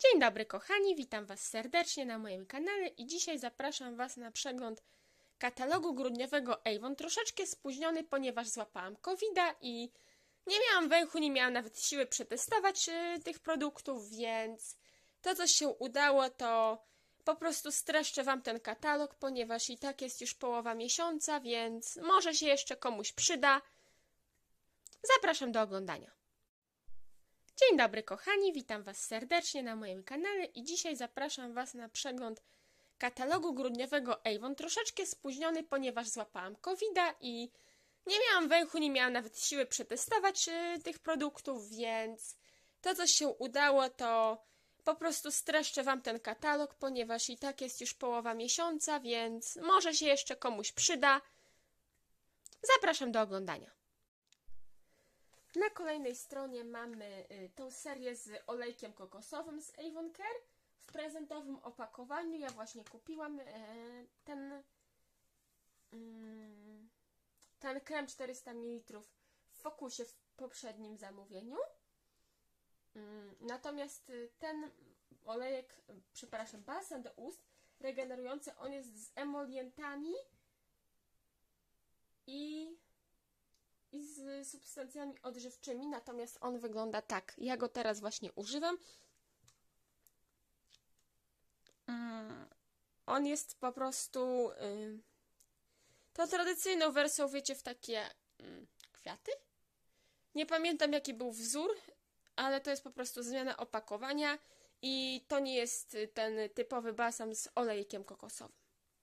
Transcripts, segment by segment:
Dzień dobry kochani, witam Was serdecznie na moim kanale i dzisiaj zapraszam Was na przegląd katalogu grudniowego Avon. Troszeczkę spóźniony, ponieważ złapałam COVID-a i nie miałam węchu, nie miałam nawet siły przetestować tych produktów, więc to co się udało to po prostu streszczę Wam ten katalog, ponieważ i tak jest już połowa miesiąca, więc może się jeszcze komuś przyda. Zapraszam do oglądania. Dzień dobry kochani, witam Was serdecznie na moim kanale i dzisiaj zapraszam Was na przegląd katalogu grudniowego Avon. Troszeczkę spóźniony, ponieważ złapałam COVID-a i nie miałam węchu, nie miałam nawet siły przetestować tych produktów, więc to co się udało to po prostu streszczę Wam ten katalog, ponieważ i tak jest już połowa miesiąca, więc może się jeszcze komuś przyda. Zapraszam do oglądania. Na kolejnej stronie mamy tą serię z olejkiem kokosowym z Avon Care w prezentowym opakowaniu. Ja właśnie kupiłam ten krem 400 ml w Focusie w poprzednim zamówieniu. Natomiast ten olejek, przepraszam, balsam do ust regenerujący, on jest z emolientami i z substancjami odżywczymi, natomiast on wygląda tak. Ja go teraz właśnie używam. On jest po prostu tą tradycyjną wersją, wiecie, w takie kwiaty. Nie pamiętam jaki był wzór, ale to jest po prostu zmiana opakowania i to nie jest ten typowy balsam z olejkiem kokosowym.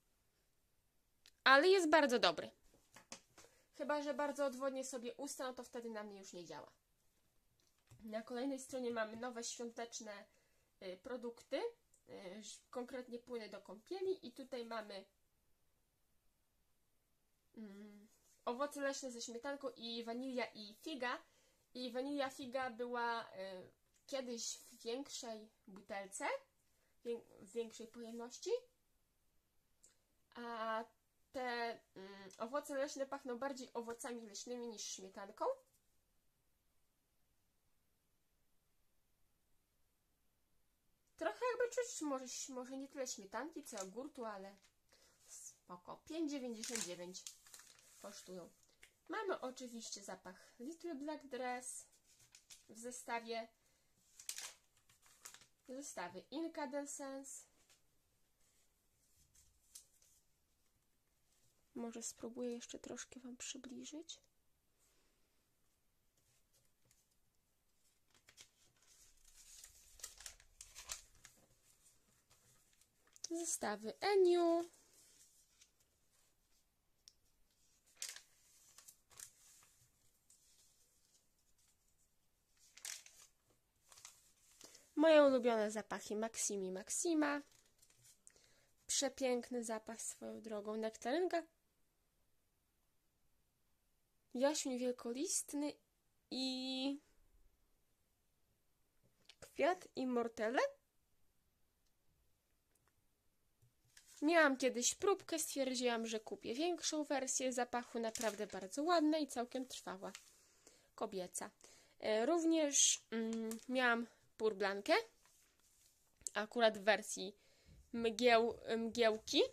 Ale jest bardzo dobry. Chyba że bardzo odwodnię sobie usta, no to wtedy na mnie już nie działa. Na kolejnej stronie mamy nowe świąteczne produkty, konkretnie płyny do kąpieli i tutaj mamy owoce leśne ze śmietanką i wanilia i figa. I wanilia figa była kiedyś w większej butelce, w większej pojemności, a te owoce leśne pachną bardziej owocami leśnymi niż śmietanką. Trochę jakby czuć może nie tyle śmietanki, co jogurtu, ale spoko. 5,99 kosztują. Mamy oczywiście zapach Little Black Dress w zestawie. Zestawy Incandescence. Może spróbuję jeszcze troszkę Wam przybliżyć. Zestawy Eniu. Moje ulubione zapachy Maximi Maxima. Przepiękny zapach swoją drogą. Nektarynka. Jaśmin wielkolistny i kwiat immortelle. Miałam kiedyś próbkę, stwierdziłam, że kupię większą wersję zapachu, naprawdę bardzo ładna i całkiem trwała. Kobieca. Również miałam purblankę, akurat w wersji mgiełki.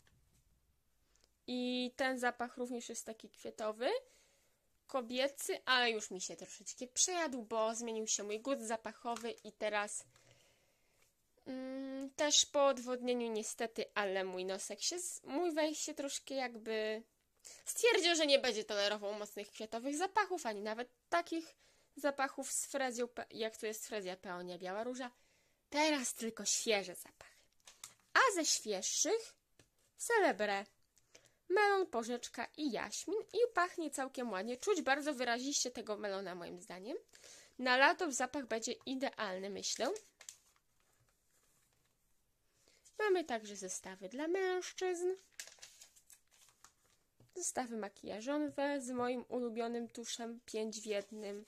I ten zapach również jest taki kwiatowy, kobiecy, ale już mi się troszeczkę przejadł, bo zmienił się mój gust zapachowy i teraz też po odwodnieniu niestety, ale mój węch się troszkę jakby stwierdził, że nie będzie tolerował mocnych kwiatowych zapachów, ani nawet takich zapachów z frezją, jak to jest frezja peonia, biała róża. Teraz tylko świeże zapachy. A ze świeższych Celebre, melon, porzeczka i jaśmin i pachnie całkiem ładnie. Czuć bardzo wyraziście tego melona moim zdaniem. Na lato zapach będzie idealny, myślę. Mamy także zestawy dla mężczyzn. Zestawy makijażowe z moim ulubionym tuszem 5 w 1.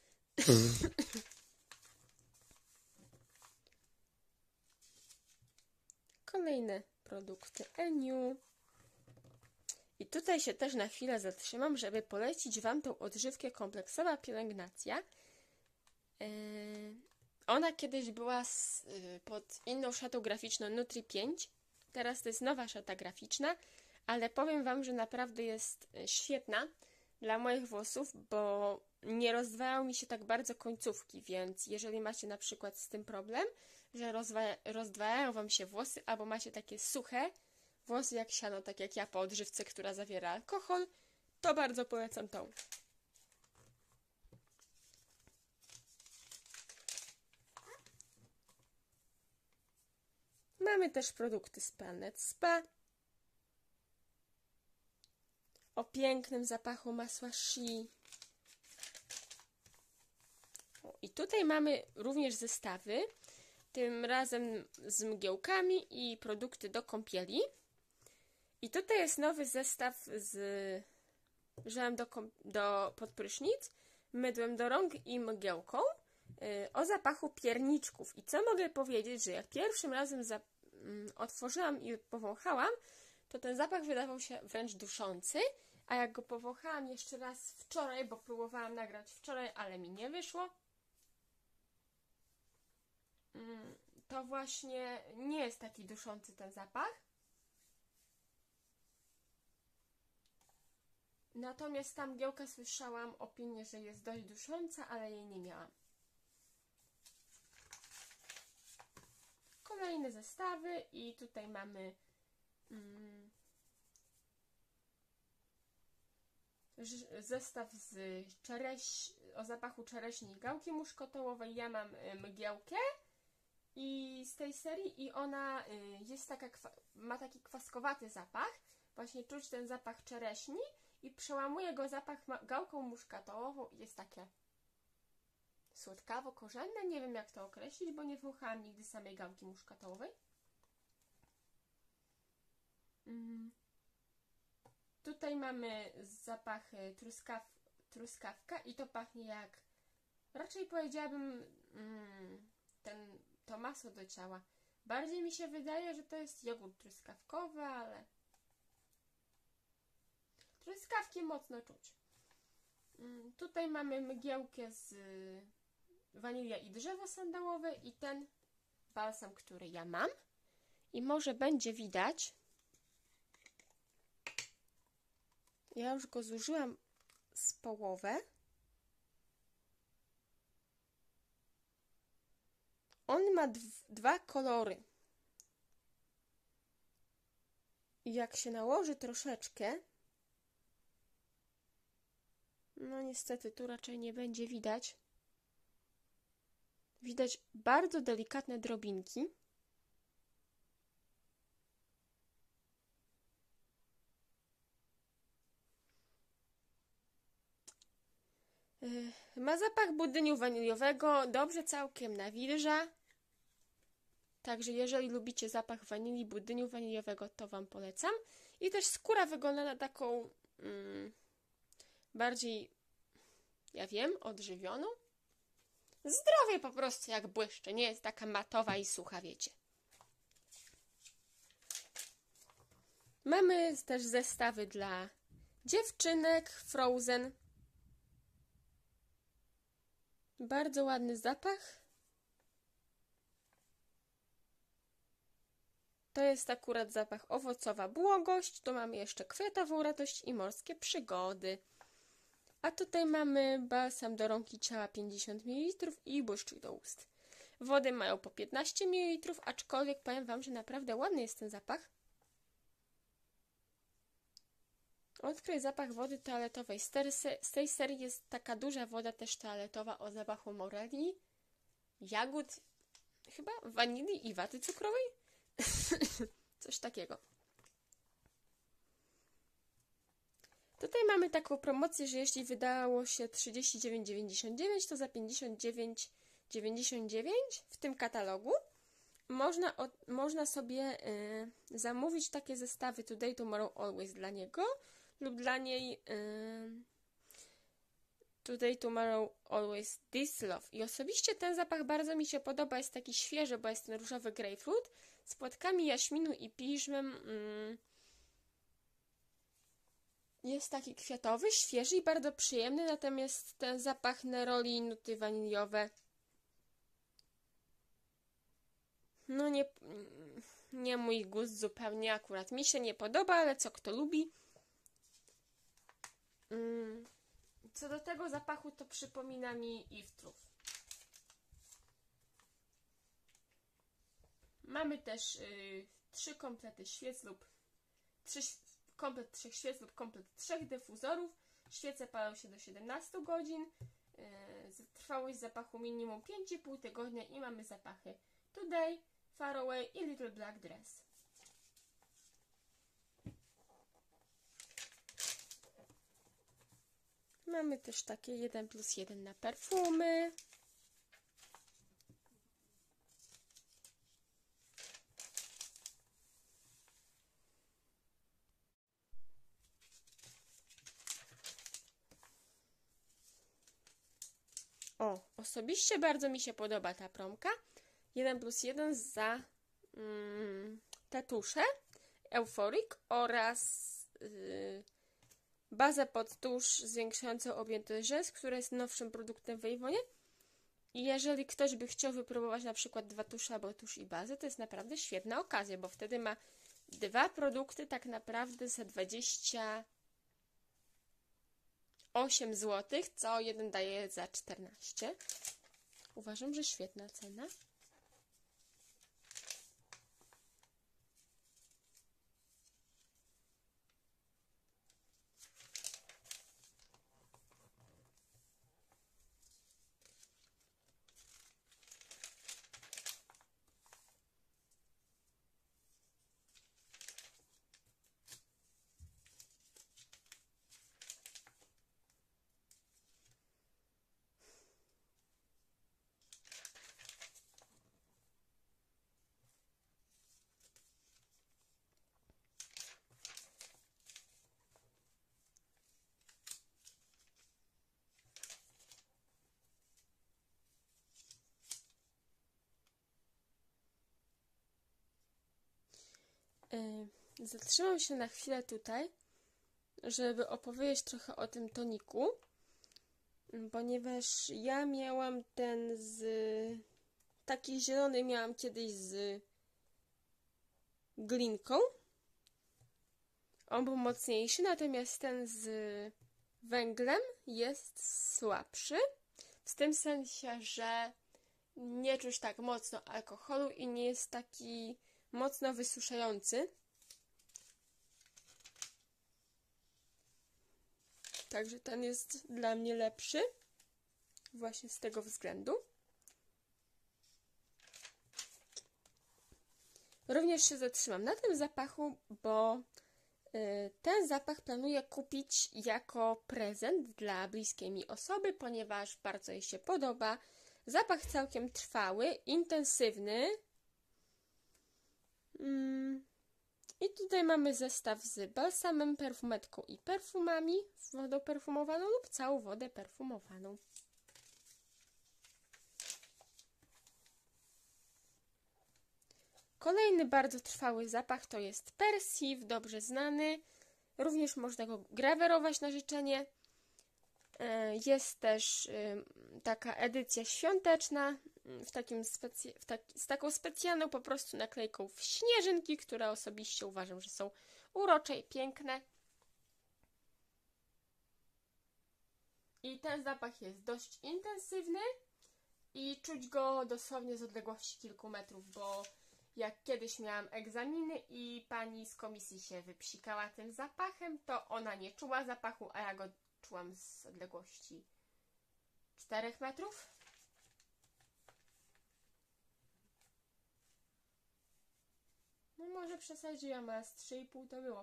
Kolejne produkty Eniu. I tutaj się też na chwilę zatrzymam, żeby polecić Wam tą odżywkę kompleksowa pielęgnacja. Ona kiedyś była pod inną szatą graficzną Nutri 5. Teraz to jest nowa szata graficzna, ale powiem Wam, że naprawdę jest świetna dla moich włosów, bo nie rozdwajają mi się tak bardzo końcówki, więc jeżeli macie na przykład z tym problem, że rozdwajają Wam się włosy, albo macie takie suche włosy jak siano, tak jak ja po odżywce, która zawiera alkohol, to bardzo polecam tą. Mamy też produkty z Planet Spa o pięknym zapachu masła shea. I tutaj mamy również zestawy, tym razem z mgiełkami i produkty do kąpieli. I tutaj jest nowy zestaw z żelem pod prysznic, mydłem do rąk i mgiełką o zapachu pierniczków. I co mogę powiedzieć, że jak pierwszym razem otworzyłam i powąchałam, to ten zapach wydawał się wręcz duszący, a jak go powąchałam jeszcze raz wczoraj, bo próbowałam nagrać wczoraj, ale mi nie wyszło, to właśnie nie jest taki duszący ten zapach. Natomiast ta mgiełka, słyszałam opinię, że jest dość dusząca, ale jej nie miałam. Kolejne zestawy i tutaj mamy zestaw o zapachu czereśni i gałki muszkotołowej. Ja mam mgiełkę i z tej serii i ona jest taka, ma taki kwaskowaty zapach. Właśnie czuć ten zapach czereśni i przełamuje go zapach gałką muszkatołową i jest takie słodkawo-korzenne. Nie wiem jak to określić, bo nie wąchałam nigdy samej gałki muszkatołowej. Tutaj mamy zapach truskawka i to pachnie jak, raczej powiedziałabym to masło do ciała. Bardziej mi się wydaje, że to jest jogurt truskawkowy, ale truskawki mocno czuć. Tutaj mamy mgiełkę z wanilia i drzewo sandałowe i ten balsam, który ja mam. I może będzie widać, ja już go zużyłam z połowę. On ma dwa kolory. I jak się nałoży troszeczkę, no niestety tu raczej nie będzie widać. Widać bardzo delikatne drobinki. Ma zapach budyniu waniliowego, dobrze całkiem nawilża. Także jeżeli lubicie zapach wanilii, budyniu waniliowego, to Wam polecam. I też skóra wygląda na taką bardziej, ja wiem, odżywioną. Zdrowie po prostu jak błyszczy, nie jest taka matowa i sucha, wiecie. Mamy też zestawy dla dziewczynek Frozen. Bardzo ładny zapach. To jest akurat zapach owocowa błogość. Tu mamy jeszcze kwiatową radość i morskie przygody. A tutaj mamy balsam do rąk i ciała 50 ml i błyszczyk do ust. Wody mają po 15 ml, aczkolwiek powiem Wam, że naprawdę ładny jest ten zapach. Odkryj zapach wody toaletowej. Z tej serii jest taka duża woda też toaletowa o zapachu moreli, jagód, chyba wanilii i waty cukrowej. Coś takiego. Tutaj mamy taką promocję, że jeśli wydało się 39,99, to za 59,99 w tym katalogu można sobie zamówić takie zestawy Today, Tomorrow, Always dla niego lub dla niej Today, Tomorrow, Always This Love. I osobiście ten zapach bardzo mi się podoba, jest taki świeży, bo jest ten różowy grapefruit z płatkami jaśminu i piżmem. Jest taki kwiatowy, świeży i bardzo przyjemny, natomiast ten zapach neroli i nuty waniliowe No nie mój gust zupełnie, akurat mi się nie podoba, ale co kto lubi. Co do tego zapachu, to przypomina mi Eve Truth. Mamy też 3 komplety świec lub komplet 3 świec lub komplet 3 dyfuzorów. Świece palą się do 17 godzin. Trwałość zapachu minimum 5,5 tygodnia i mamy zapachy Today, Far Away i Little Black Dress. Mamy też takie 1+1 na perfumy. Osobiście bardzo mi się podoba ta promka. 1+1 za te tusze Euphoric oraz bazę pod tusz zwiększającą objętość rzęs, która jest nowszym produktem w Avonie. I jeżeli ktoś by chciał wypróbować na przykład 2 tusze albo tusz i bazę, to jest naprawdę świetna okazja, bo wtedy ma 2 produkty tak naprawdę za 28 zł, co jeden daje za 14. Uważam, że świetna cena. Zatrzymam się na chwilę tutaj, żeby opowiedzieć trochę o tym toniku, ponieważ ja miałam ten taki zielony miałam kiedyś z glinką. On był mocniejszy, natomiast ten z węglem jest słabszy, w tym sensie, że nie czuć tak mocno alkoholu i nie jest taki mocno wysuszający. Także ten jest dla mnie lepszy właśnie z tego względu. Również się zatrzymam na tym zapachu, bo ten zapach planuję kupić jako prezent dla bliskiej mi osoby, ponieważ bardzo jej się podoba. Zapach całkiem trwały, intensywny. I tutaj mamy zestaw z balsamem, perfumetką i perfumami, wodą perfumowaną lub całą wodę perfumowaną. Kolejny bardzo trwały zapach to jest Persive, dobrze znany. Również można go grawerować na życzenie. Jest też taka edycja świąteczna z taką specjalną po prostu naklejką w śnieżynki, które osobiście uważam, że są urocze i piękne. I ten zapach jest dość intensywny i czuć go dosłownie z odległości kilku metrów, bo jak kiedyś miałam egzaminy i pani z komisji się wypsikała tym zapachem, to ona nie czuła zapachu, a ja go czułam z odległości 4 metrów. No może przesadziłam, ale z 3,5 to było.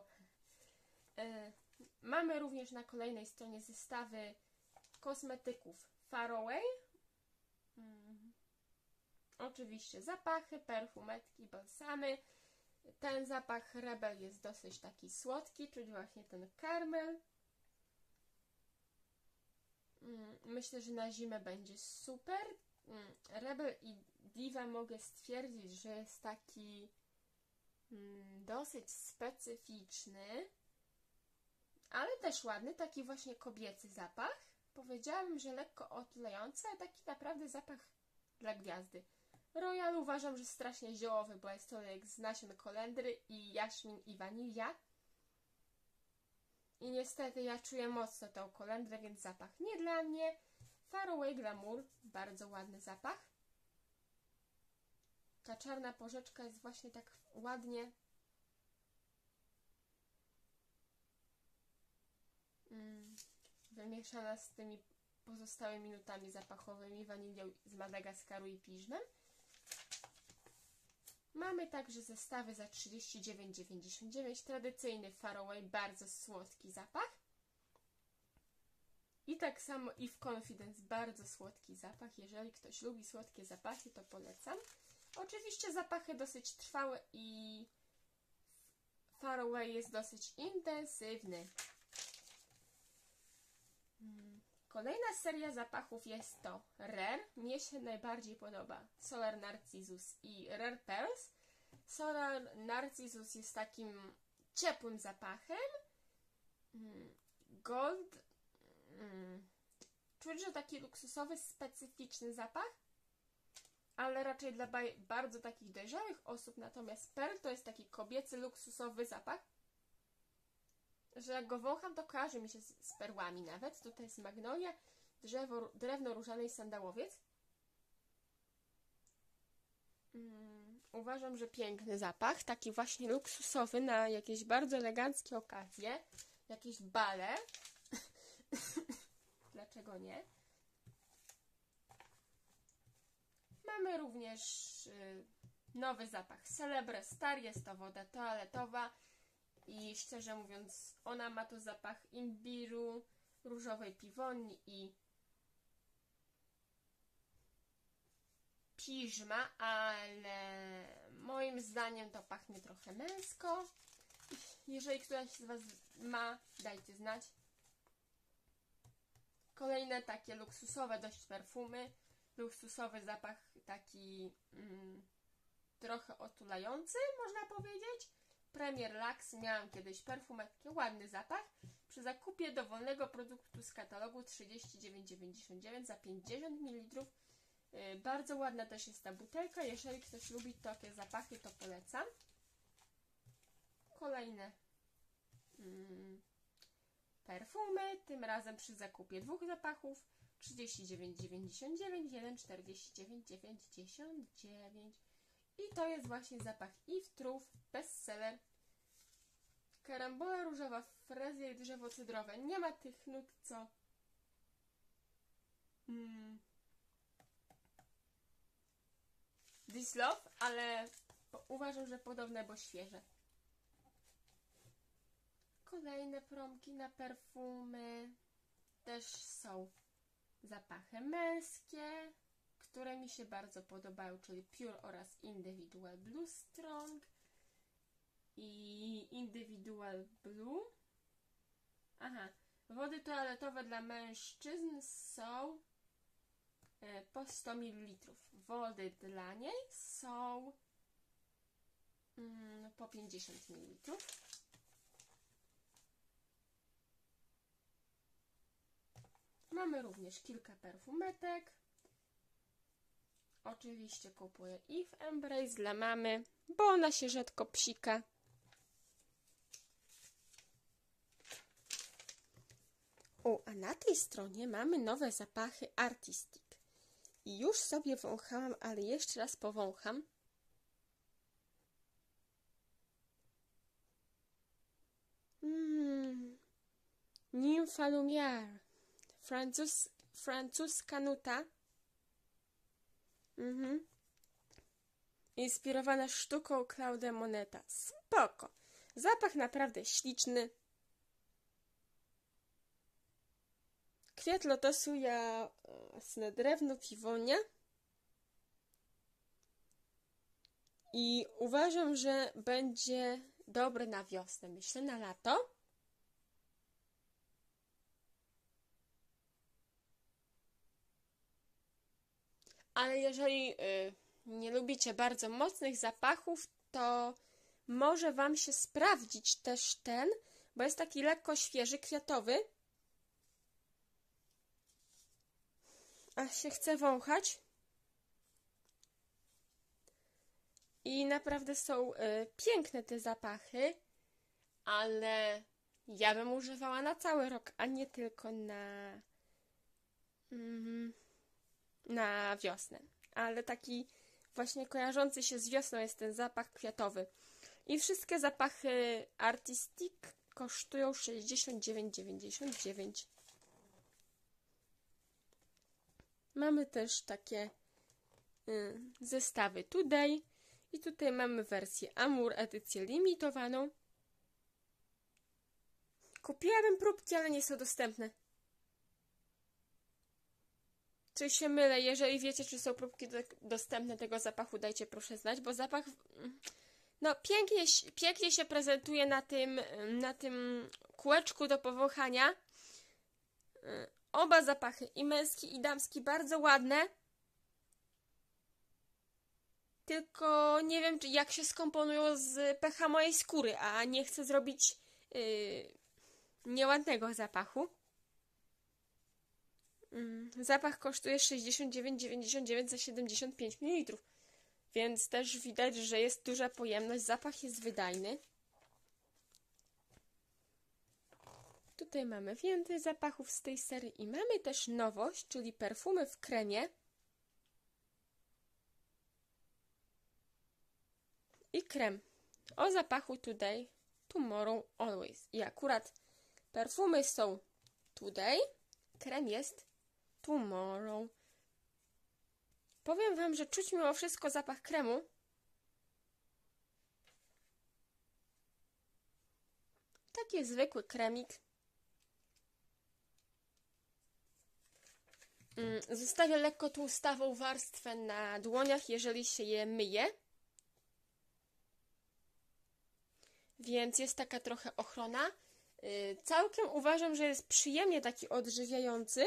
Mamy również na kolejnej stronie zestawy kosmetyków Far Away. Oczywiście zapachy, perfumetki, balsamy. Ten zapach Rebel jest dosyć taki słodki, czuć właśnie ten karmel. Myślę, że na zimę będzie super. Rebel i Diva mogę stwierdzić, że jest taki dosyć specyficzny, ale też ładny, taki właśnie kobiecy zapach. Powiedziałabym, że lekko otulający, ale taki naprawdę zapach dla gwiazdy. Royal uważam, że strasznie ziołowy, bo jest to olejek z nasion kolendry i jaśmin i wanilia. I niestety ja czuję mocno tą kolendrę, więc zapach nie dla mnie. Faraway Glamour, bardzo ładny zapach. Ta czarna porzeczka jest właśnie tak ładnie wymieszana z tymi pozostałymi nutami zapachowymi, wanilią z Madagaskaru i piżmem. Mamy także zestawy za 39,99. Tradycyjny Faraway, bardzo słodki zapach. I tak samo i w Confidence, bardzo słodki zapach. Jeżeli ktoś lubi słodkie zapachy, to polecam. Oczywiście zapachy dosyć trwałe i Faraway jest dosyć intensywny. Kolejna seria zapachów jest to Rare. Mnie się najbardziej podoba Solar Narcissus i Rare Pearls. Solar Narcissus jest takim ciepłym zapachem. Gold. Czuć, że taki luksusowy, specyficzny zapach, ale raczej dla bardzo takich dojrzałych osób. Natomiast Pearl to jest taki kobiecy, luksusowy zapach, że jak go wącham, to kojarzy mi się z perłami nawet. Tutaj jest magnolia, drewno różane i sandałowiec. Uważam, że piękny zapach, taki właśnie luksusowy na jakieś bardzo eleganckie okazje, jakieś bale. Dlaczego nie? Mamy również nowy zapach Celebre Star, jest to woda toaletowa i szczerze mówiąc ona ma tu zapach imbiru, różowej piwoni i piżma, ale moim zdaniem to pachnie trochę męsko. Jeżeli któraś z Was ma, dajcie znać. Kolejne takie luksusowe dość perfumy. Luksusowy zapach taki trochę otulający, można powiedzieć. Premier Lux. Miałam kiedyś perfumetkę, ładny zapach. Przy zakupie dowolnego produktu z katalogu 39,99 za 50 ml. Bardzo ładna też jest ta butelka. Jeżeli ktoś lubi takie zapachy, to polecam. Kolejne perfumy, tym razem przy zakupie dwóch zapachów 39,99, jeden 49,99 i to jest właśnie zapach Eve Truth, bestseller. Karambola różowa, frezja i drzewo cydrowe. Nie ma tych nut co This Love, ale uważam, że podobne, bo świeże. Kolejne promki na perfumy. Też są zapachy męskie, które mi się bardzo podobają, czyli Pure oraz Individual Blue Strong i Individual Blue. Aha, wody toaletowe dla mężczyzn są po 100 ml. Wody dla niej są po 50 ml. Mamy również kilka perfumetek. Oczywiście kupuję Eve Embrace dla mamy, bo ona się rzadko psika. A na tej stronie mamy nowe zapachy Artistic. I już sobie wąchałam, ale jeszcze raz powącham. Nympha Lumière. Francuska nuta. Inspirowana sztuką Claude Moneta. Spoko. Zapach naprawdę śliczny. Kwiat lotosu, jasne drewno, piwonia. I uważam, że będzie dobry na wiosnę. Myślę na lato. Ale jeżeli nie lubicie bardzo mocnych zapachów, to może Wam się sprawdzić też ten, bo jest taki lekko świeży, kwiatowy. A się chce wąchać. I naprawdę są piękne te zapachy, ale ja bym używała na cały rok, a nie tylko na wiosnę. Ale taki właśnie kojarzący się z wiosną jest ten zapach kwiatowy. I wszystkie zapachy Artistic kosztują 69,99. Mamy też takie zestawy Today. I tutaj mamy wersję Amour, edycję limitowaną. Kupiłabym próbki, ale nie są dostępne. Czy się mylę? Jeżeli wiecie, czy są próbki dostępne tego zapachu, dajcie proszę znać, bo zapach no pięknie się prezentuje na tym kółeczku do powąchania. Oba zapachy, i męski, i damski, bardzo ładne. Tylko nie wiem, jak się skomponują z pH mojej skóry, a nie chcę zrobić nieładnego zapachu. Zapach kosztuje 69,99 za 75 ml. Więc też widać, że jest duża pojemność. Zapach jest wydajny. Tutaj mamy więcej zapachów z tej serii i mamy też nowość, czyli perfumy w kremie. I krem o zapachu Today, Tomorrow, Always. I akurat perfumy są Today, krem jest Tomorrow. Powiem wam, że czuć mimo wszystko zapach kremu. Taki zwykły kremik. Zostawia lekko tłustawą warstwę na dłoniach, jeżeli się je myje. Więc jest taka trochę ochrona. Całkiem uważam, że jest przyjemnie taki odżywiający.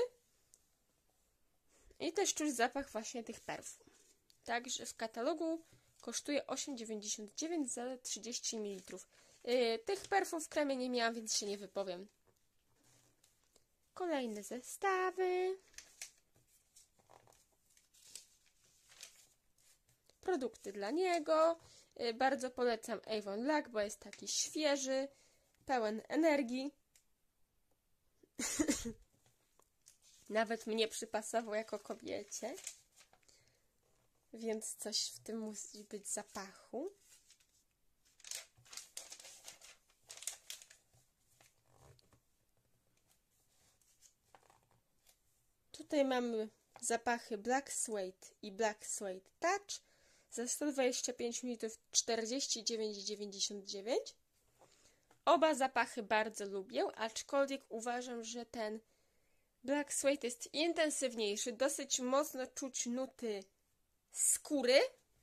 I też czuć zapach właśnie tych perfum. Także w katalogu kosztuje 8,99 za 30 ml. Tych perfum w kremie nie miałam, więc się nie wypowiem. Kolejne zestawy. Produkty dla niego. Bardzo polecam Avon Lac, bo jest taki świeży, pełen energii. Nawet mnie przypasował jako kobiecie. Więc coś w tym musi być zapachu. Tutaj mamy zapachy Black Suede i Black Suede Touch. Za 125 ml 49,99. Oba zapachy bardzo lubię, aczkolwiek uważam, że ten Black Suede jest intensywniejszy. Dosyć mocno czuć nuty skóry.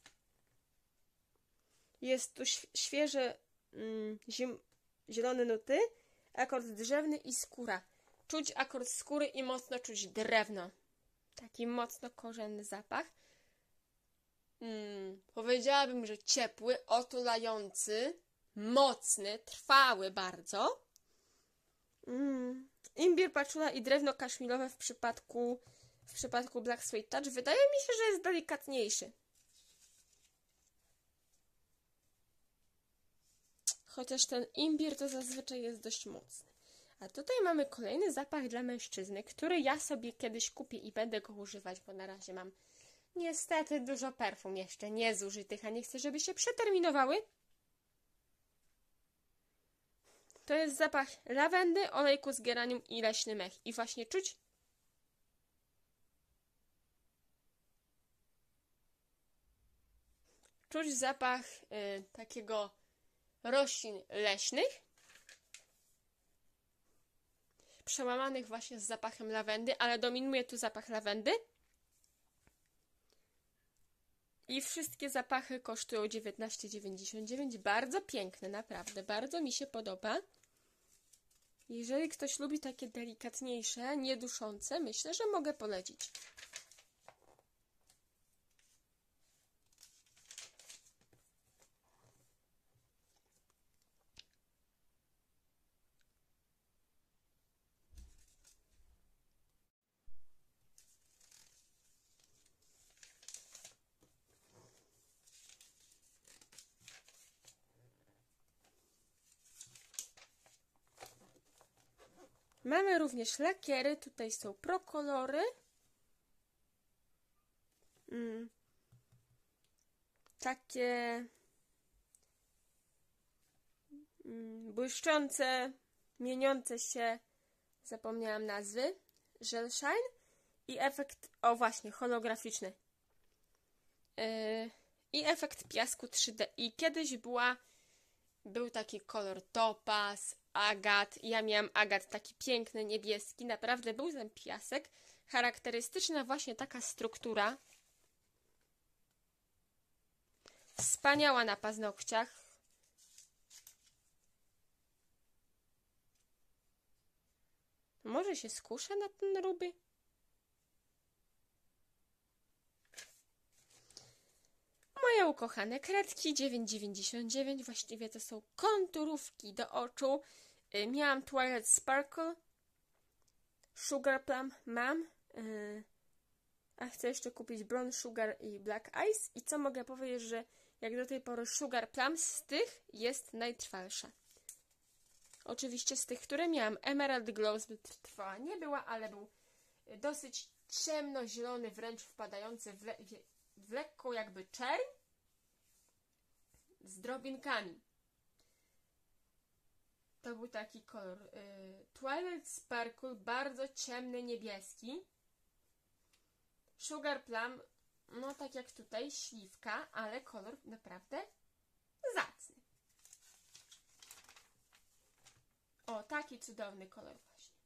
Jest tu świeże zielone nuty, akord drzewny i skóra. Czuć akord skóry i mocno czuć drewno. Taki mocno korzenny zapach. Powiedziałabym, że ciepły, otulający, mocny, trwały bardzo. Imbir, paczula i drewno kaszmirowe w przypadku Black Suede Touch wydaje mi się, że jest delikatniejszy. Chociaż ten imbir to zazwyczaj jest dość mocny. A tutaj mamy kolejny zapach dla mężczyzny, który ja sobie kiedyś kupię i będę go używać, bo na razie mam niestety dużo perfum jeszcze niezużytych, a nie chcę, żeby się przeterminowały. To jest zapach lawendy, olejku z geranium i leśny mech. I właśnie czuć zapach takiego roślin leśnych, przełamanych właśnie z zapachem lawendy, ale dominuje tu zapach lawendy. I wszystkie zapachy kosztują 19,99. Bardzo piękne, naprawdę. Bardzo mi się podoba. Jeżeli ktoś lubi takie delikatniejsze, nieduszące, myślę, że mogę polecić. Mamy również lakiery, tutaj są prokolory. Takie błyszczące, mieniące się, zapomniałam nazwy, Gel Shine i efekt, o właśnie, holograficzny. I efekt piasku 3D. I kiedyś był taki kolor topaz, agat. Ja miałam agat taki piękny, niebieski. Naprawdę był ten piasek. Charakterystyczna właśnie taka struktura. Wspaniała na paznokciach. Może się skuszę na ten ruby? Moje ukochane kredki 9,99. Właściwie to są konturówki do oczu. Miałam Twilight Sparkle, Sugar Plum mam, a chcę jeszcze kupić Brown Sugar i Black Ice. I co mogę powiedzieć, że jak do tej pory Sugar Plum z tych jest najtrwalsza. Oczywiście z tych, które miałam, Emerald Glow zbyt trwała nie była, ale był dosyć ciemnozielony, wręcz wpadający w lekką jakby czerń z drobinkami. To był taki kolor Twilight Sparkle, bardzo ciemny, niebieski. Sugar Plum, no tak jak tutaj, śliwka, ale kolor naprawdę zacny. O, taki cudowny kolor właśnie.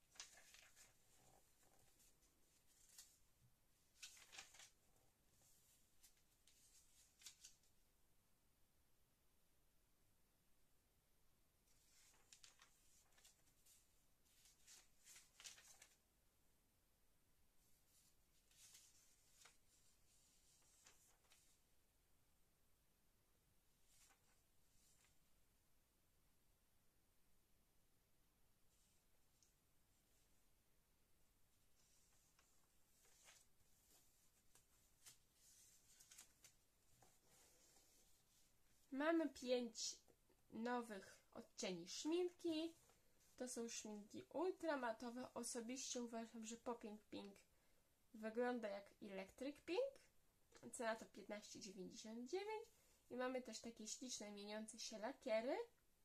Mamy 5 nowych odcieni szminki. To są szminki ultramatowe. Osobiście uważam, że Popping Pink wygląda jak Electric Pink. Cena to 15,99. I mamy też takie śliczne, mieniące się lakiery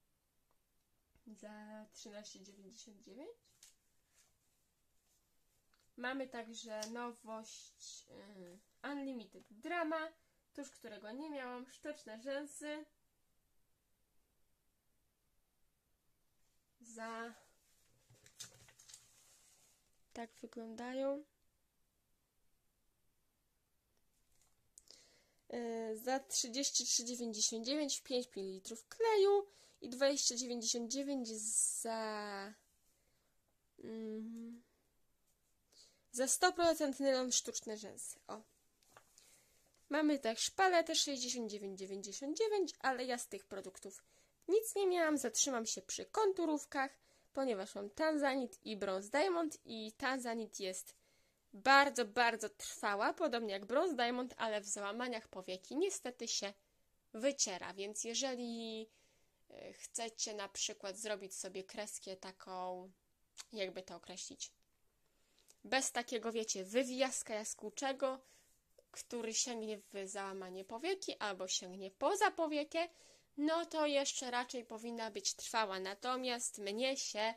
za 13,99. Mamy także nowość Unlimited Drama, tuż którego nie miałam, sztuczne rzęsy tak wyglądają. Za 33,99 5 ml kleju i 20,99 za 100% nylon sztuczne rzęsy. O. Mamy też paletę 69,99, ale ja z tych produktów nic nie miałam. Zatrzymam się przy konturówkach, ponieważ mam Tanzanite i Bronze Diamond i Tanzanite jest bardzo, bardzo trwała, podobnie jak Bronze Diamond, ale w załamaniach powieki niestety się wyciera, więc jeżeli chcecie na przykład zrobić sobie kreskę taką, jakby to określić, bez takiego, wiecie, wywijaska jaskółczego, który sięgnie w załamanie powieki albo sięgnie poza powiekę, no to jeszcze raczej powinna być trwała. Natomiast mnie się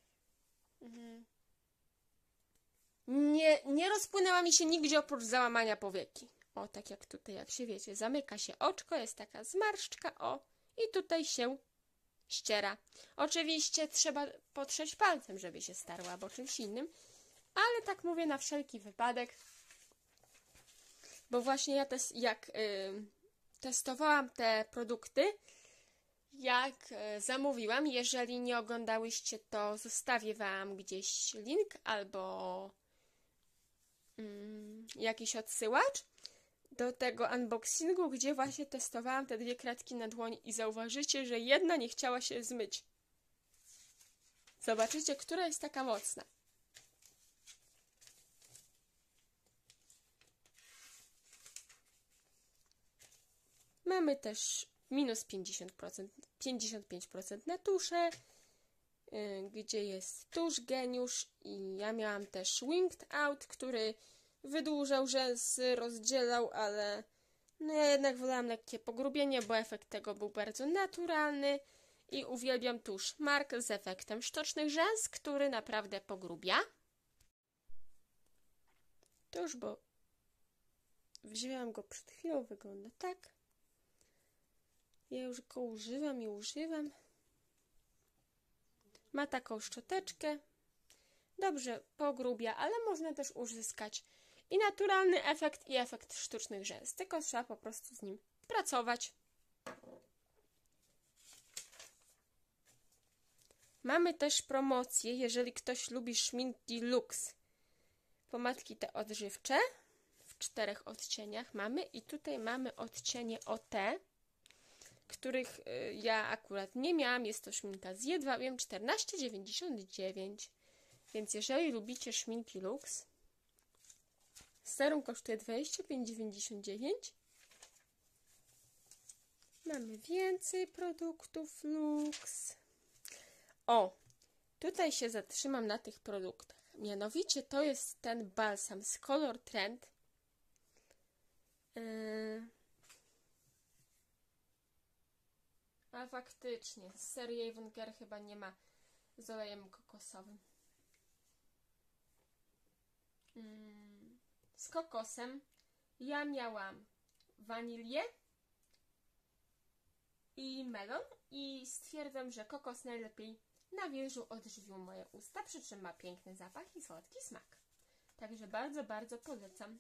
nie rozpłynęła mi się nigdzie oprócz załamania powieki. O, tak jak tutaj, jak się wiecie, zamyka się oczko, jest taka zmarszczka, o, i tutaj się ściera. Oczywiście trzeba potrzeć palcem, żeby się starła, albo czymś innym, ale tak mówię na wszelki wypadek, bo właśnie ja testowałam te produkty, jak zamówiłam. Jeżeli nie oglądałyście, to zostawię Wam gdzieś link albo jakiś odsyłacz do tego unboxingu, gdzie właśnie testowałam te dwie kredki na dłoń i zauważycie, że jedna nie chciała się zmyć. Zobaczycie, która jest taka mocna. Mamy też minus 50%, 55% na tusze. gdzie jest tusz geniusz i ja miałam też Winged Out, który wydłużał rzęsy, rozdzielał, ale no ja jednak wolałam lekkie pogrubienie, bo efekt tego był bardzo naturalny i uwielbiam tusz Mark z efektem sztucznych rzęs, który naprawdę pogrubia. Tuż, bo wzięłam go przed chwilą, wygląda tak. Ja już go używam i używam. Ma taką szczoteczkę. Dobrze pogrubia, ale można też uzyskać i naturalny efekt, i efekt sztucznych rzęs. Tylko trzeba po prostu z nim pracować. Mamy też promocję, jeżeli ktoś lubi szminki Lux. Pomadki te odżywcze w 4 odcieniach mamy i tutaj mamy odcienie OT, których ja akurat nie miałam. Jest to szminka z jedwabiem 14,99. Więc jeżeli lubicie szminki Lux, serum kosztuje 25,99. Mamy więcej produktów Lux. O, tutaj się zatrzymam na tych produktach. Mianowicie to jest ten balsam z Color Trend. A faktycznie, z serii Avon Care chyba nie ma z olejem kokosowym. Z kokosem ja miałam wanilię i melon i stwierdzam, że kokos najlepiej nawilżył, odżywił moje usta, przy czym ma piękny zapach i słodki smak. Także bardzo, bardzo polecam.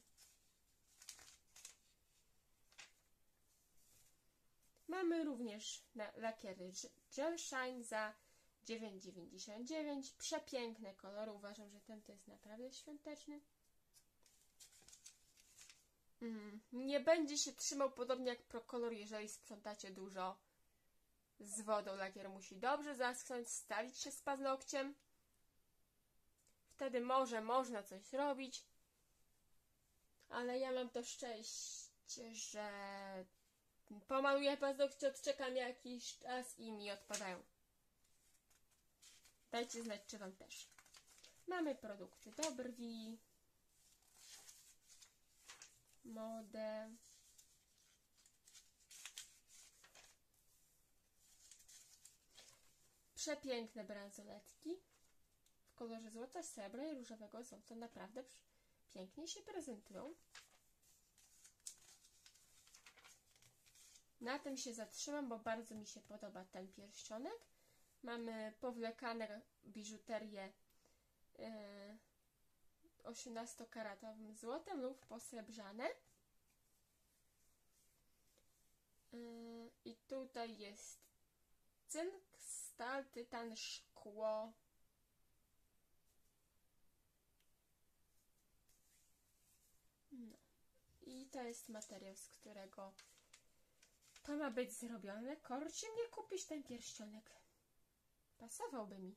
Mamy również lakiery Gel Shine za 9,99. Przepiękne kolory. Uważam, że ten to jest naprawdę świąteczny. Nie będzie się trzymał podobnie jak ProColor, jeżeli sprzątacie dużo z wodą. Lakier musi dobrze zaschnąć, stalić się z paznokciem. Wtedy może można coś robić. Ale ja mam to szczęście, że pomaluję paznokcie, odczekam jakiś czas i mi odpadają. Dajcie znać, czy wam też. Mamy produkty do brwi, modę, przepiękne bransoletki w kolorze złota, srebra i różowego złota. Naprawdę pięknie się prezentują. Na tym się zatrzymam, bo bardzo mi się podoba ten pierścionek. Mamy powlekane biżuterię 18-karatowym złotem lub posrebrzane. I tutaj jest cynk, stal, tytan, szkło. No. I to jest materiał, z którego to ma być zrobione. Korci mnie kupić ten pierścionek. Pasowałby mi.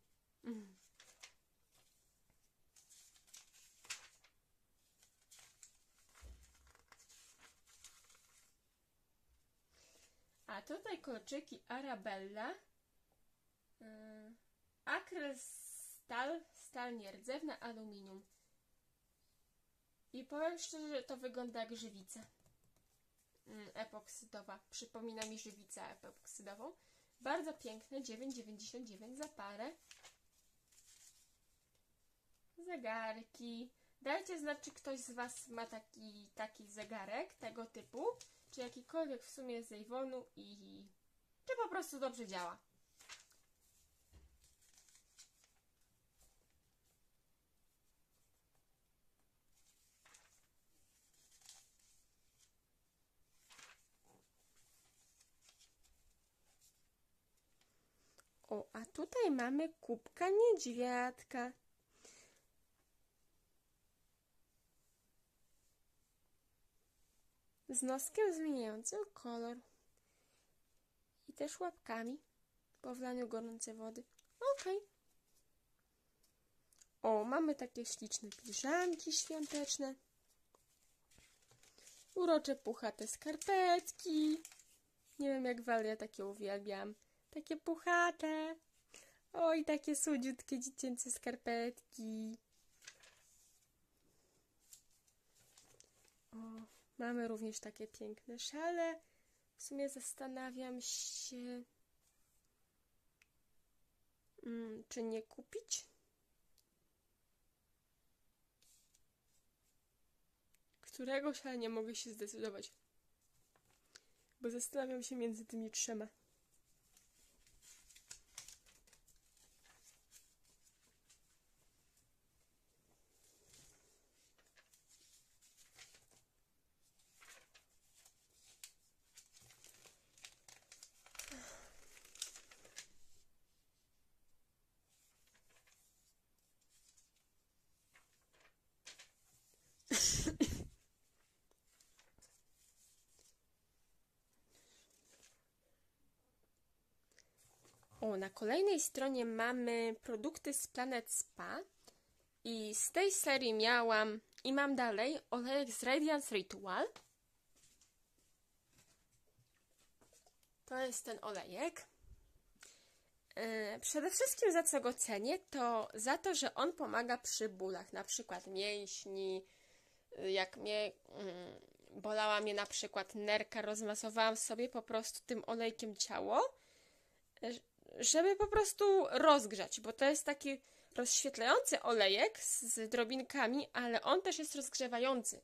A tutaj kolczyki Arabella. Akryl stal nierdzewna, aluminium. I powiem szczerze, że to wygląda jak żywica epoksydowa. Przypomina mi żywicę epoksydową. Bardzo piękne, 9,99 za parę. Zegarki. Dajcie znać, czy ktoś z was ma taki zegarek tego typu, czy jakikolwiek w sumie z Avonu i czy po prostu dobrze działa. O, a tutaj mamy kubka niedźwiadka. Z noskiem zmieniającym kolor. I też łapkami po wlaniu gorącej wody. Ok. O, mamy takie śliczne piżamki świąteczne. Urocze, puchate skarpetki. Nie wiem jak wal, ja takie uwielbiam. Takie puchate. Oj, takie słodziutkie dziecięce skarpetki. O, mamy również takie piękne szale. W sumie zastanawiam się, czy nie kupić. Któregoś, ale nie mogę się zdecydować. Bo zastanawiam się między tymi trzema. O, na kolejnej stronie mamy produkty z Planet Spa i z tej serii miałam i mam dalej olejek z Radiance Ritual. To jest ten olejek. Przede wszystkim za co go cenię, to za to, że on pomaga przy bólach, na przykład mięśni, jak bolała mnie na przykład nerka, rozmasowałam sobie po prostu tym olejkiem ciało, żeby po prostu rozgrzać, bo to jest taki rozświetlający olejek z drobinkami, ale on też jest rozgrzewający.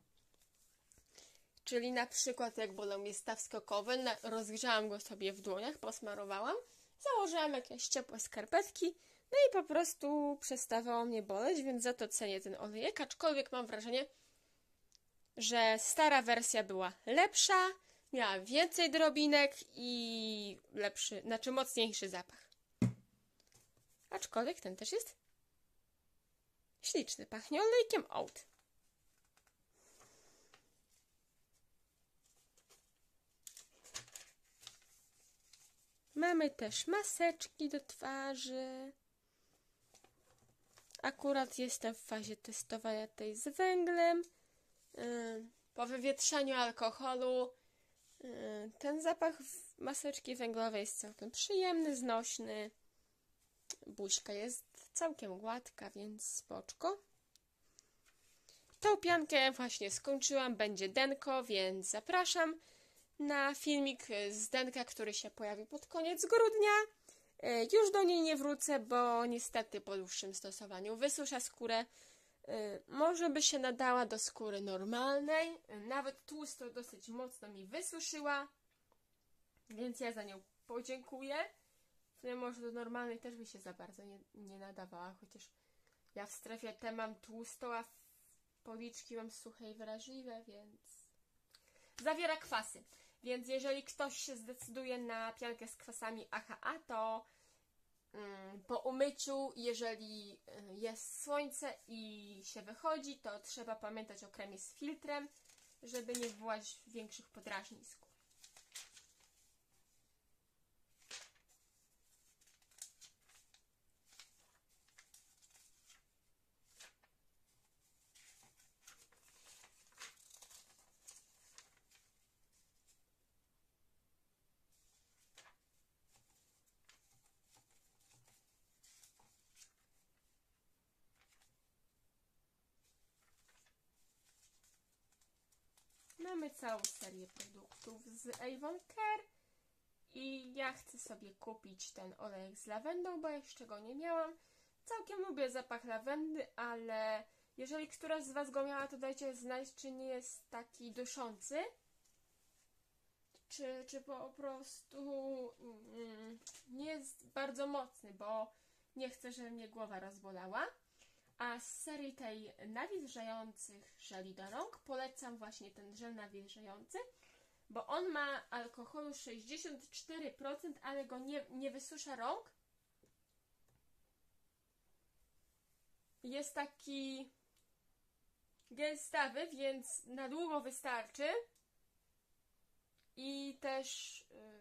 Czyli na przykład jak bolał mnie staw skokowy, rozgrzałam go sobie w dłoniach, posmarowałam, założyłam jakieś ciepłe skarpetki, no i po prostu przestawało mnie boleć, więc za to cenię ten olejek, aczkolwiek mam wrażenie, że stara wersja była lepsza, miała więcej drobinek i lepszy, znaczy mocniejszy zapach. Aczkolwiek ten też jest śliczny, pachnie olejkiem oud. Mamy też maseczki do twarzy. Akurat jestem w fazie testowania tej z węglem. Po wywietrzeniu alkoholu ten zapach maseczki węglowej jest całkiem przyjemny, znośny. Buźka jest całkiem gładka, więc spoczko. Tą piankę właśnie skończyłam, będzie denko, więc zapraszam na filmik z denka, który się pojawi pod koniec grudnia. Już do niej nie wrócę, bo niestety po dłuższym stosowaniu wysusza skórę. Może by się nadała do skóry normalnej. Nawet tłusto dosyć mocno mi wysuszyła, więc ja za nią podziękuję. Może do normalnej też by się za bardzo nie nadawała, chociaż ja w strefie T mam tłusto, a policzki mam suche i wrażliwe, więc zawiera kwasy. Więc jeżeli ktoś się zdecyduje na piankę z kwasami AHA, to po umyciu, jeżeli jest słońce i się wychodzi, to trzeba pamiętać o kremie z filtrem, żeby nie wywołać większych podrażnień skóry. Mamy całą serię produktów z Avon Care i ja chcę sobie kupić ten olejek z lawendą, bo jeszcze go nie miałam. Całkiem lubię zapach lawendy, ale jeżeli któraś z Was go miała, to dajcie znać, czy nie jest taki duszący, czy po prostu nie jest bardzo mocny, bo nie chcę, żeby mnie głowa rozbolała. A z serii tej nawilżających żeli do rąk polecam właśnie ten żel nawilżający, bo on ma alkoholu 64%, ale go nie wysusza rąk. Jest taki gęstawy, więc na długo wystarczy. I też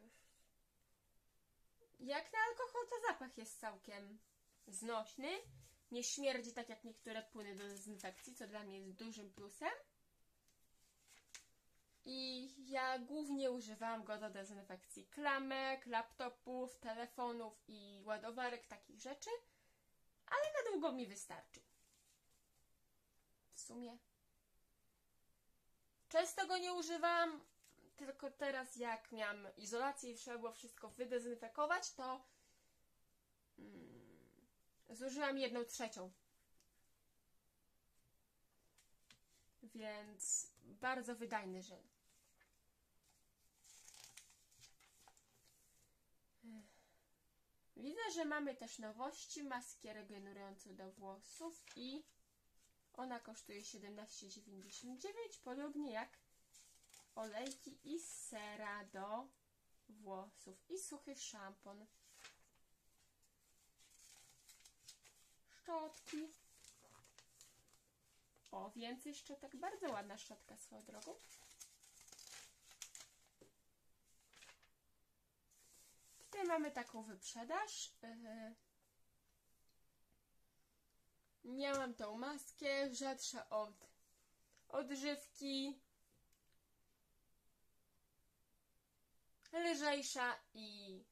jak na alkohol, to zapach jest całkiem znośny. Nie śmierdzi tak jak niektóre płyny do dezynfekcji, co dla mnie jest dużym plusem. i ja głównie używałam go do dezynfekcji klamek, laptopów, telefonów i ładowarek, takich rzeczy, ale na długo mi wystarczył. W sumie często go nie używałam, tylko teraz jak miałam izolację i trzeba było wszystko wydezynfekować, to zużyłam 1/3. Więc bardzo wydajny żel. Widzę, że mamy też nowości. Maskę regenerującą do włosów i ona kosztuje 17,99, podobnie jak olejki i sera do włosów i suchy szampon. Szczotki. O, więcej szczotek. Bardzo ładna szczotka swoją drogą. Tutaj mamy taką wyprzedaż. Miałam tą maskę, rzadsza od odżywki. Lżejsza i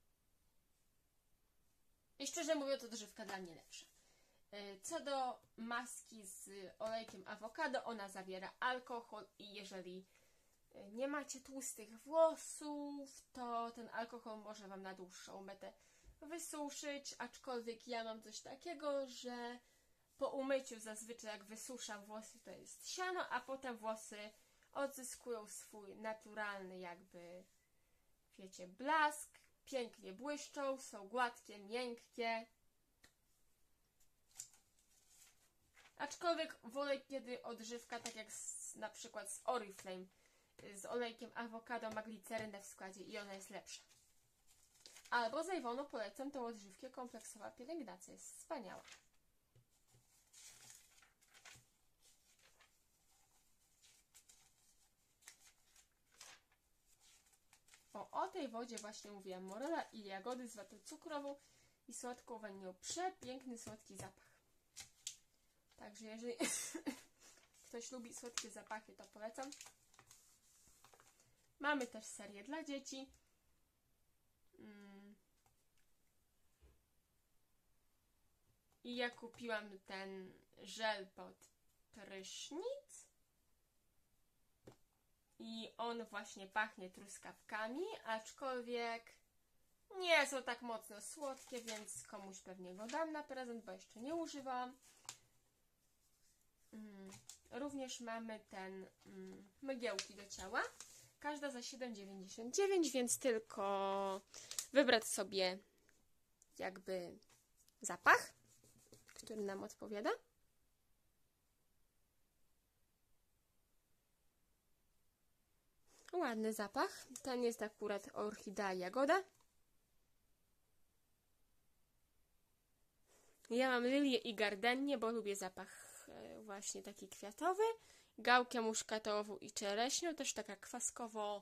szczerze mówiąc odżywka dla mnie lepsza. Co do maski z olejkiem awokado, ona zawiera alkohol i jeżeli nie macie tłustych włosów, to ten alkohol może Wam na dłuższą metę wysuszyć, aczkolwiek ja mam coś takiego, że po umyciu zazwyczaj jak wysuszam włosy, to jest siano, a potem włosy odzyskują swój naturalny jakby, wiecie, blask, pięknie błyszczą, są gładkie, miękkie. Aczkolwiek wolę, kiedy odżywka, tak jak na przykład z Oriflame, z olejkiem awokado ma glicerynę w składzie i ona jest lepsza. Albo z Avonu polecam tą odżywkę kompleksowa pielęgnacja, jest wspaniała. O tej wodzie właśnie mówiłam. Morela i jagody z watą cukrową i słodką wanilią. Przepiękny, słodki zapach. Także jeżeli ktoś lubi słodkie zapachy, to polecam. Mamy też serię dla dzieci. I ja kupiłam ten żel pod prysznic. I on właśnie pachnie truskawkami, aczkolwiek nie są tak mocno słodkie, więc komuś pewnie go dam na prezent, bo jeszcze nie używałam. Również mamy ten mgiełki do ciała. Każda za 7,99, więc tylko wybrać sobie jakby zapach, który nam odpowiada. Ładny zapach. Ten jest akurat orchidea jagoda. Ja mam lilię i gardenię, bo lubię zapach właśnie taki kwiatowy. Gałkę muszkatołową i czereśnią, też taka kwaskowo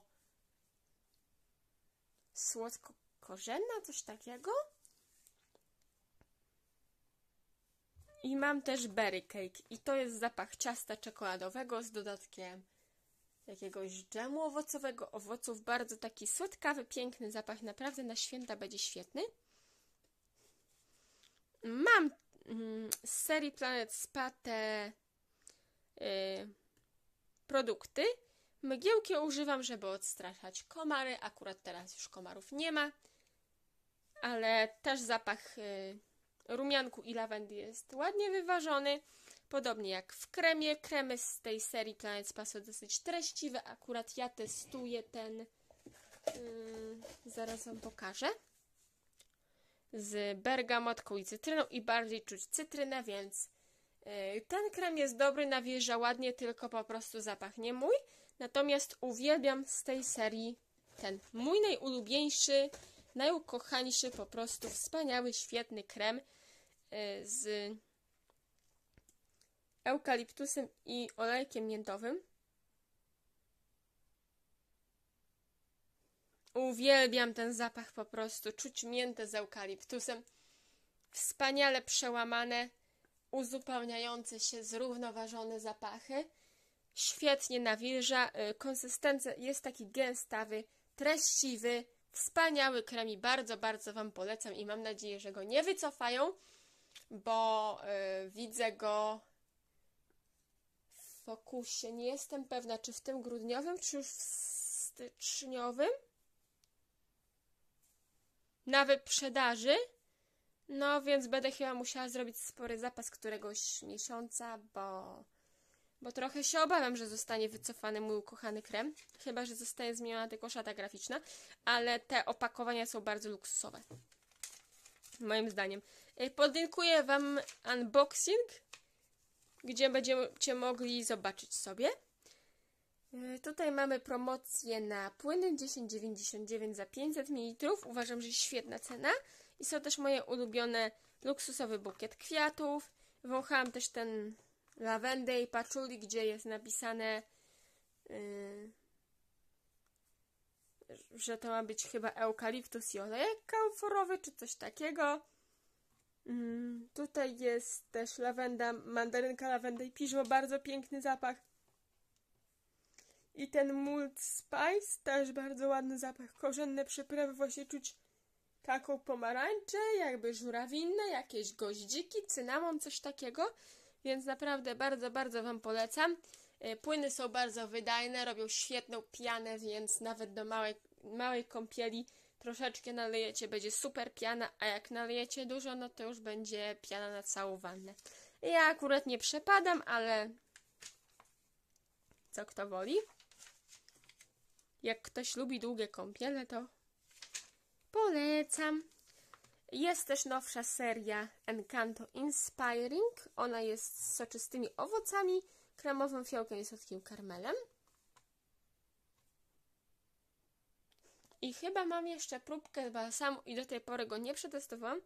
słodko-korzenna, coś takiego. I mam też berry cake i to jest zapach ciasta czekoladowego z dodatkiem jakiegoś dżemu owocowego, owoców, bardzo taki słodkawy, piękny zapach, naprawdę na święta będzie świetny. Mam z serii Planet Spa te produkty. Mgiełki używam, żeby odstraszać komary, akurat teraz już komarów nie ma, ale też zapach rumianku i lawendy jest ładnie wyważony. Podobnie jak w kremie. Kremy z tej serii Planet Spa są dosyć treściwe. Akurat ja testuję ten, zaraz Wam pokażę, z bergamotką i cytryną i bardziej czuć cytrynę, więc ten krem jest dobry, nawilża ładnie, tylko po prostu zapach nie mój. Natomiast uwielbiam z tej serii ten mój najulubieńszy, najukochańszy, po prostu wspaniały, świetny krem z eukaliptusem i olejkiem miętowym. Uwielbiam ten zapach, po prostu czuć miętę z eukaliptusem. Wspaniale przełamane, uzupełniające się, zrównoważone zapachy. świetnie nawilża. Konsystencja jest taki gęstawy, treściwy, wspaniały krem i bardzo, bardzo Wam polecam i mam nadzieję, że go nie wycofają, bo widzę go w fokusie. Nie jestem pewna, czy w tym grudniowym, czy już w styczniowym na wyprzedaży. No więc będę chyba musiała zrobić spory zapas któregoś miesiąca, bo trochę się obawiam, że zostanie wycofany mój ukochany krem. Chyba że zostaje zmieniona tylko szata graficzna, ale te opakowania są bardzo luksusowe. Moim zdaniem. Podlinkuję Wam unboxing, gdzie będziecie mogli zobaczyć sobie. Tutaj mamy promocję na płyny 10,99 za 500 ml. Uważam, że świetna cena. I są też moje ulubione luksusowy bukiet kwiatów. Wąchałam też ten lawendę i patchouli, gdzie jest napisane, że to ma być chyba eukaliptus i olejek kamforowy, czy coś takiego. Tutaj jest też lawenda, mandarynka, lawenda i piżmo, bardzo piękny zapach. I ten Mulled Spice, też bardzo ładny zapach. Korzenne przyprawy, właśnie czuć taką pomarańczę, jakby żurawinę, jakieś goździki, cynamon, coś takiego. Więc naprawdę bardzo, bardzo Wam polecam. Płyny są bardzo wydajne, robią świetną pianę, więc nawet do małej kąpieli troszeczkę nalejecie, będzie super piana, a jak nalejecie dużo, no to już będzie piana na całą wannę. Ja akurat nie przepadam, ale co kto woli. Jak ktoś lubi długie kąpiele, to polecam. Jest też nowsza seria Encanto Inspiring. Ona jest z soczystymi owocami, kremowym fiołkiem i słodkim karmelem. I chyba mam jeszcze próbkę balsamu i do tej pory go nie przetestowałam.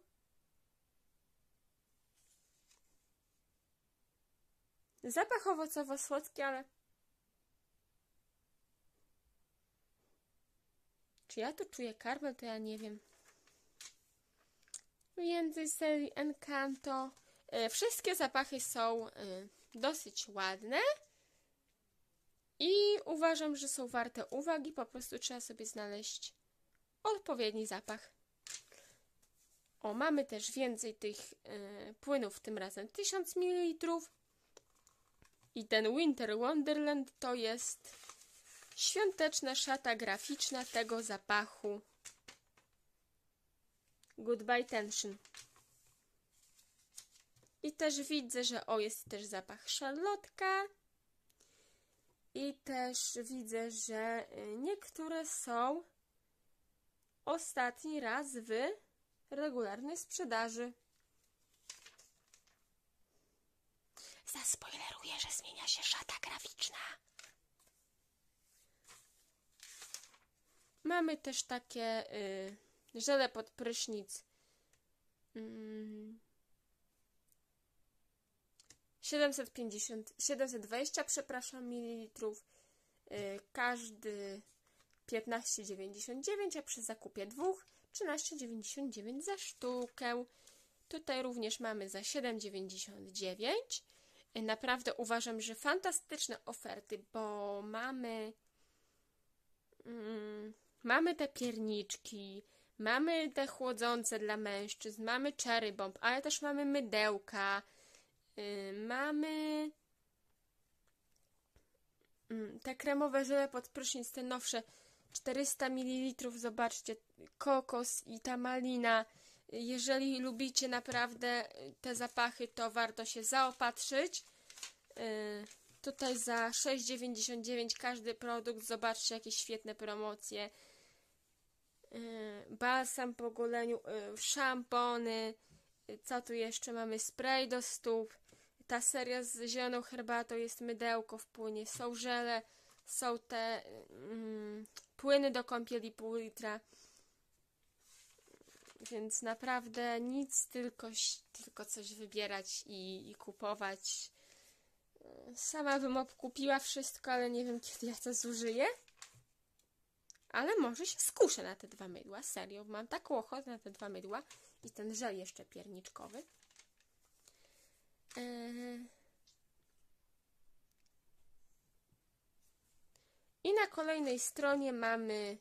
Zapach owocowo-słodki, ale czy ja tu czuję karmel, to ja nie wiem. Więcej serii Encanto. Wszystkie zapachy są dosyć ładne i uważam, że są warte uwagi. Po prostu trzeba sobie znaleźć odpowiedni zapach. O, mamy też więcej tych płynów, tym razem 1000 ml. I ten Winter Wonderland to jest świąteczna szata graficzna tego zapachu. Goodbye Tension. I też widzę, że jest też zapach szarlotka. I też widzę, że niektóre są ostatni raz w regularnej sprzedaży. Zaspoileruję, że zmienia się szata graficzna. Mamy też takie żele pod prysznic. 720, przepraszam, mililitrów. Każdy 15,99, a przy zakupie dwóch 13,99 za sztukę. Tutaj również mamy za 7,99. Naprawdę uważam, że fantastyczne oferty, bo mamy te pierniczki, mamy te chłodzące dla mężczyzn, mamy cherry bomb, ale też mamy mydełka, mamy te kremowe żele pod prysznic, te nowsze 400 ml, zobaczcie, kokos i ta malina. Jeżeli lubicie naprawdę te zapachy, to warto się zaopatrzyć. Tutaj za 6,99 każdy produkt. Zobaczcie, jakie świetne promocje. Balsam po goleniu, szampony. Co tu jeszcze mamy? Spray do stóp. Ta seria z zieloną herbatą, jest mydełko w płynie. Są żele, są te płyny do kąpieli pół litra. Więc naprawdę nic, tylko coś wybierać i kupować. Sama bym kupiła wszystko, ale nie wiem, kiedy ja to zużyję. Ale może się skuszę na te dwa mydła, serio. Mam taką ochotę na te dwa mydła i ten żel jeszcze pierniczkowy. I na kolejnej stronie mamy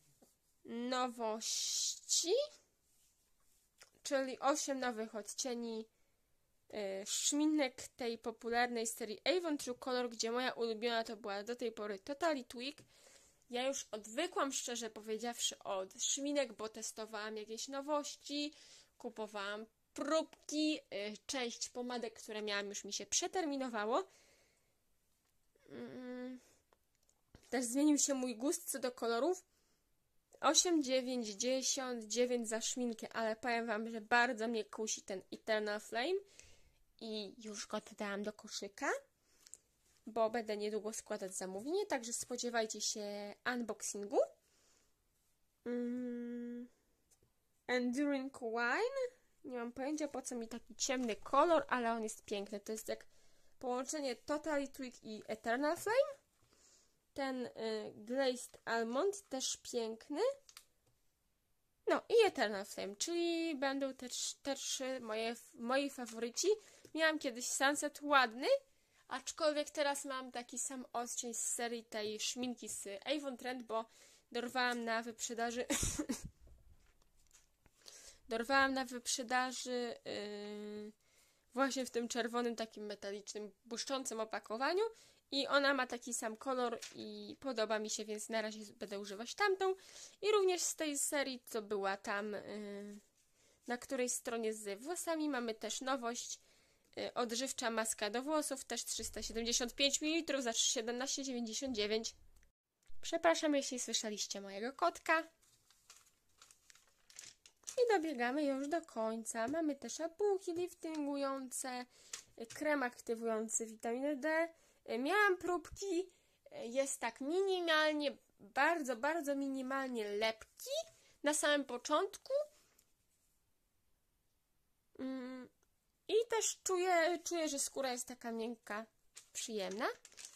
nowości, czyli 8 nowych odcieni szminek tej popularnej serii Avon True Color, gdzie moja ulubiona to była do tej pory Totally Twig. Ja już odwykłam, szczerze powiedziawszy, od szminek, bo testowałam jakieś nowości, kupowałam próbki, część pomadek, które miałam, już mi się przeterminowało. Też zmienił się mój gust co do kolorów. 8, 9, 10, 9 za szminkę, ale powiem wam, że bardzo mnie kusi ten Eternal Flame i już go dodałam do koszyka, bo będę niedługo składać zamówienie, także spodziewajcie się unboxingu. Enduring Wine. Nie mam pojęcia, po co mi taki ciemny kolor, ale on jest piękny. To jest jak połączenie Totally Twig i Eternal Flame. Ten Glazed Almond też piękny. No i Eternal Flame, czyli będą te trzy moi faworyci. Miałam kiedyś Sunset ładny, aczkolwiek teraz mam taki sam odcień z serii tej szminki z Avon Trend, bo dorwałam na wyprzedaży właśnie w tym czerwonym, takim metalicznym, błyszczącym opakowaniu i ona ma taki sam kolor i podoba mi się, więc na razie będę używać tamtą. I również z tej serii, co była tam na której stronie z włosami, mamy też nowość. Odżywcza maska do włosów, też 375 ml za 17,99. Przepraszam, jeśli słyszeliście mojego kotka. I dobiegamy już do końca. Mamy też ampułki liftingujące, krem aktywujący witaminę D. Miałam próbki, jest tak minimalnie, bardzo, bardzo minimalnie lepki na samym początku. I też czuję, że skóra jest taka miękka, przyjemna.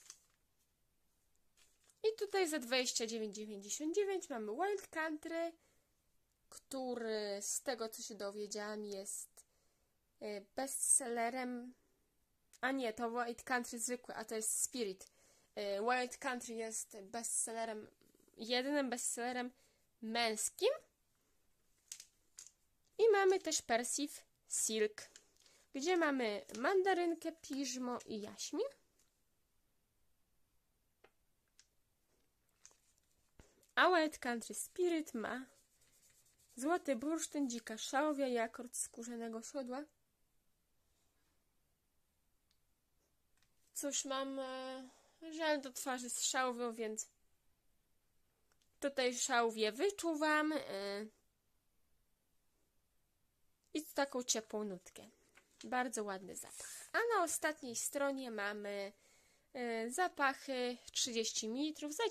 I tutaj za 29,99 mamy Wild Country, który z tego, co się dowiedziałam, jest bestsellerem. A nie, to Wild Country zwykły, a to jest Spirit. Wild Country jest bestsellerem, jedynym bestsellerem męskim. I mamy też Persive Silk, gdzie mamy mandarynkę, piżmo i jaśmin. A Wild Country Spirit ma złoty bursztyn, dzika szałwia i akord skórzanego siodła. Cóż, mam żel do twarzy z szałwią, więc tutaj szałwię wyczuwam i taką ciepłą nutkę. Bardzo ładny zapach. A na ostatniej stronie mamy zapachy 30 ml za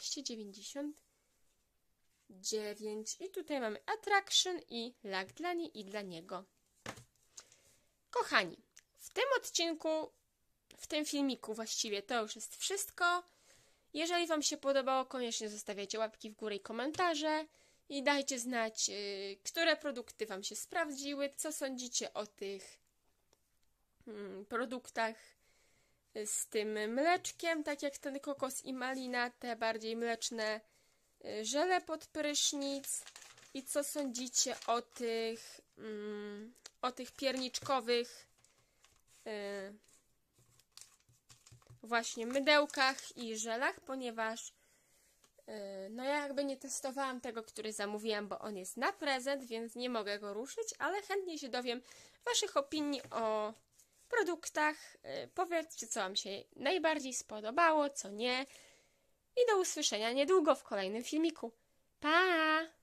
19,99. I tutaj mamy Attraction i lak dla niej i dla niego. Kochani, w tym odcinku, w tym filmiku właściwie to już jest wszystko. Jeżeli Wam się podobało, koniecznie zostawiajcie łapki w górę i komentarze. I dajcie znać, które produkty Wam się sprawdziły, co sądzicie o tych produktach z tym mleczkiem, tak jak ten kokos i malina, te bardziej mleczne żele pod prysznic. I co sądzicie o tych pierniczkowych właśnie mydełkach i żelach, ponieważ no ja jakby nie testowałam tego, który zamówiłam, bo on jest na prezent, więc nie mogę go ruszyć, ale chętnie się dowiem Waszych opinii o produktach. Powiedzcie, co Wam się najbardziej spodobało, co nie. I do usłyszenia niedługo w kolejnym filmiku. Pa!